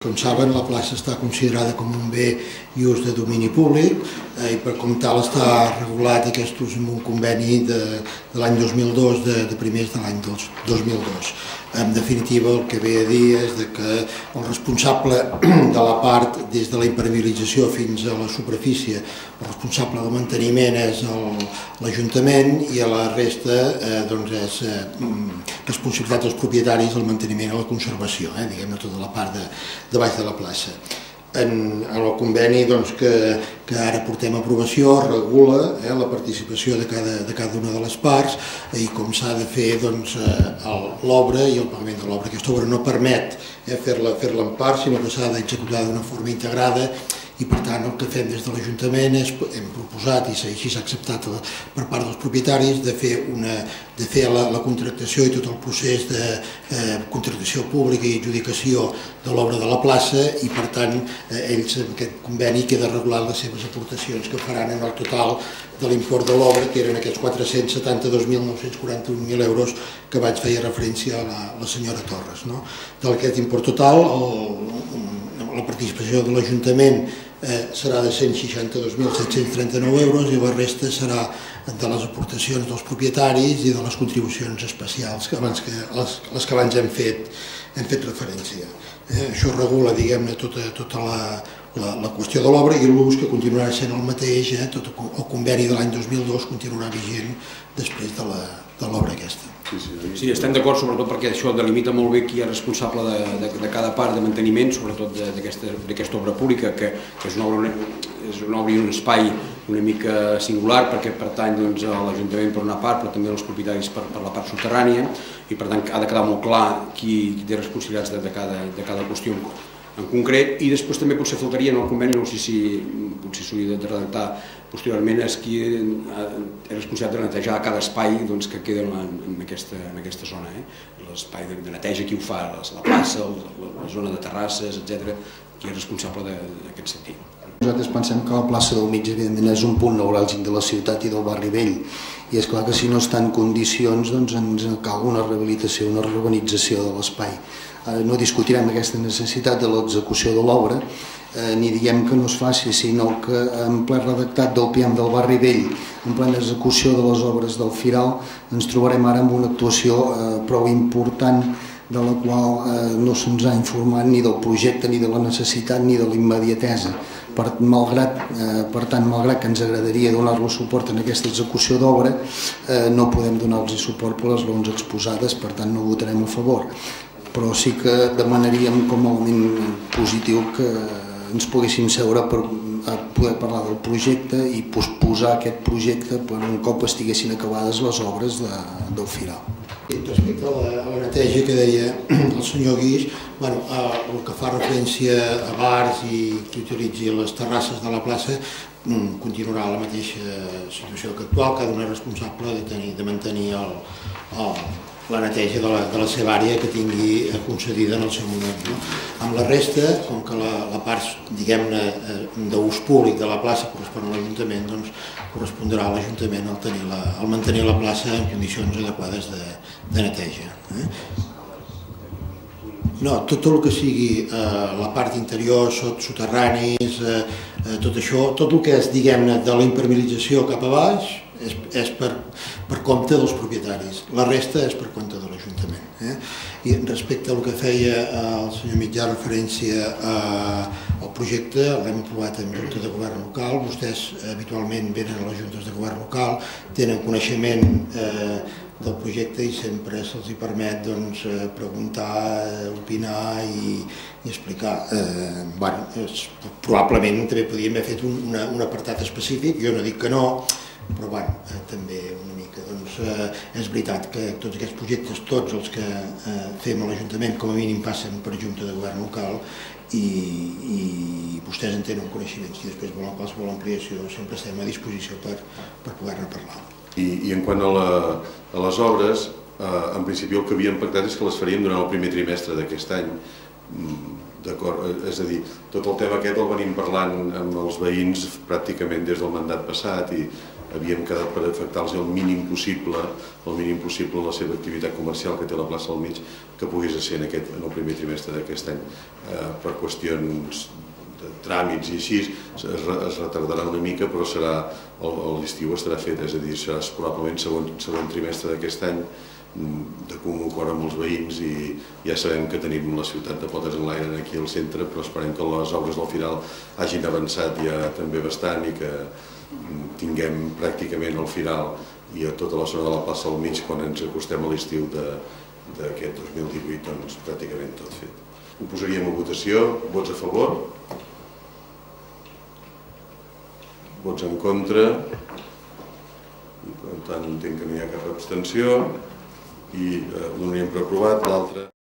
Com saben, la plaça està considerada com un bé i ús de domini públic i per com tal està regulat aquest ús amb un conveni de l'any 2002, de primers de l'any 2002. En definitiva, el que ve a dir és que el responsable de la part, des de la impermeabilització fins a la superfície, el responsable del manteniment és l'Ajuntament i a la resta és responsabilitat dels propietaris el manteniment i la conservació, diguem-ne tota la part de baix de la plaça. En el conveni que ara portem a aprovació regula la participació de cada una de les parts i com s'ha de fer l'obra i el pagament de l'obra. Aquesta obra no permet fer-la en part, sinó que s'ha d'executar d'una forma integrada i per tant el que fem des de l'Ajuntament és, hem proposat i així s'ha acceptat per part dels propietaris, de fer la contractació i tot el procés de contractació pública i adjudicació de l'obra de la plaça i per tant ells en aquest conveni queda regulat les seves aportacions que faran en el total de l'import de l'obra, que eren aquests 472.941 euros que vaig fer referència a la senyora Torres. D'aquest import total, la participació de l'Ajuntament serà de 162.739 euros i la resta serà de les aportacions dels propietaris i de les contribucions especials, les que abans hem fet referència. Això regula, diguem-ne, tota la qüestió de l'obra i l'ús que continuarà sent el mateix, tot el conveni de l'any 2002 continuarà vigent després de l'obra aquesta. Sí, estem d'acord, sobretot perquè això delimita molt bé qui és responsable de cada part de manteniment, sobretot d'aquesta obra pública, que és una obra i un espai una mica singular perquè pertany a l'Ajuntament per una part, però també als propietaris per la part subterrània, i per tant ha de quedar molt clar qui té responsabilitats de cada qüestió en concret, i després també potser faltaria en el conveni, no sé si potser s'hauria de redactar posteriorment, és qui és responsable de netejar cada espai que queda en aquesta zona. L'espai de neteja, qui ho fa, la plaça, la zona de terrasses, etc., qui és responsable d'aquest sentit. Nosaltres pensem que la plaça del Mig, evidentment, és un punt neuràlgic de la ciutat i del barri vell, i és clar que si no està en condicions ens cal una rehabilitació, una urbanització de l'espai. No discutirem aquesta necessitat de l'execució de l'obra, ni diem que no es faci, sinó que en ple redactat del PIAM del barri vell, en plena execució de les obres del Firal, ens trobarem ara amb una actuació prou important de la qual no se'ns ha informat ni del projecte, ni de la necessitat, ni de la immediatesa. Per tant, malgrat que ens agradaria donar-los suport en aquesta execució d'obra, no podem donar-los suport per les raons exposades, per tant no votarem a favor. Però sí que demanaríem com a element positiu que ens poguéssim seure per poder parlar del projecte i posposar aquest projecte per un cop estiguessin acabades les obres del Firal. Respecte a la neteja que deia el senyor Guix, el que fa referència a bars i qui utilitzi les terrasses de la plaça continuarà la mateixa situació que actual, cada un és responsable de mantenir la neteja de la seva àrea que tingui concedida en el seu moment. Amb la resta, com que la part, diguem-ne, d'ús públic de la plaça correspon a l'Ajuntament, doncs correspondrà a l'Ajuntament el mantenir la plaça en condicions adequades de neteja. No, tot el que sigui la part interior, soterranis, tot això, tot el que és, diguem-ne, de la impermeabilització cap a baix, és per compte dels propietaris, la resta és per compte de l'Ajuntament. I respecte al que feia el senyor Mitjà referència al projecte, l'hem aprovat en Junta de Govern Local, vostès habitualment venen a les Juntes de Govern Local, tenen coneixement del projecte i sempre se'ls permet preguntar, opinar i explicar. Probablement també podríem haver fet un apartat específic, jo no dic que no, però també una mica és veritat que tots aquests projectes, tots els que fem a l'Ajuntament, com a mínim passen per Junta de Govern Local i vostès en tenen coneixements. Si després volen qualsevol ampliació, sempre estem a disposició per poder-ne parlar. I en quant a les obres, en principi el que havíem pactat és que les faríem durant el primer trimestre d'aquest any. És a dir, tot el tema aquest el venim parlant amb els veïns pràcticament des del mandat passat i havíem quedat per afectar-los el mínim possible en la seva activitat comercial que té la plaça del mig, que pogués ser en el primer trimestre d'aquest any. Per qüestions de tràmits i així es retardarà una mica, però l'estiu estarà fet, és a dir, serà probablement segon trimestre d'aquest any, de comú acord amb els veïns, i ja sabem que tenim la ciutat de potes en l'aire aquí al centre, però esperem que les obres del final hagin avançat ja també bastant i que tinguem pràcticament al final i a tota la zona de la plaça del mig, quan ens acostem a l'estiu d'aquest 2018, doncs pràcticament tot fet. Ho posaríem a votació. Vots a favor? Vots en contra? Per tant, entenc que no hi ha cap abstenció i ho donaríem per aprovat. L'altre...